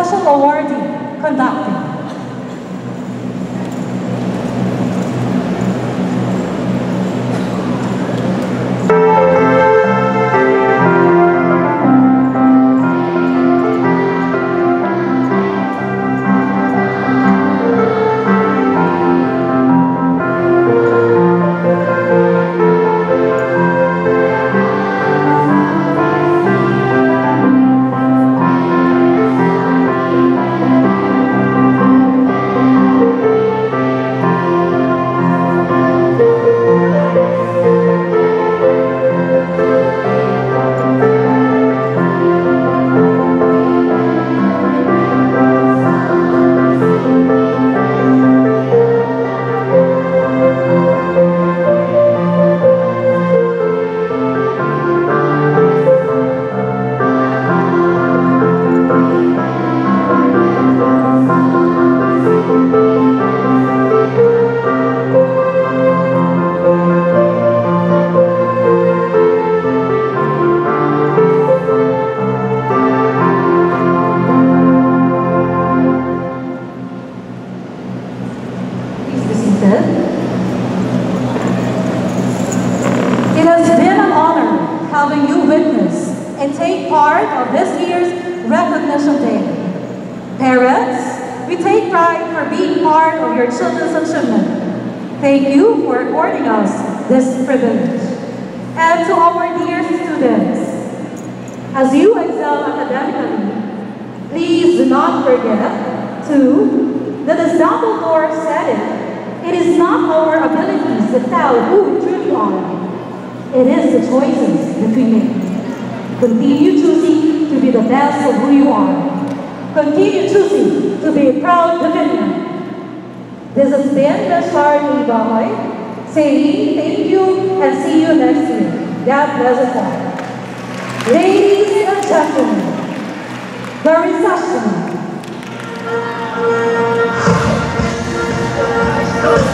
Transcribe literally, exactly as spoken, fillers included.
special awardee conducting. It has been an honor having you witness and take part of this year's Recognition Day. Parents, we take pride for being part of your children's achievement. Thank you for according us this privilege. And to our dear students, as you excel academically, please do not forget to, that as Dumbledore said it, it is not our abilities that tell who we truly are. It is the choices that we make. Continue choosing to be the best of who you are. Continue choosing to be a proud Davinian. This has been the Charlie Bahoy saying thank you and see you next year. God bless us all. Ladies and gentlemen, the reception.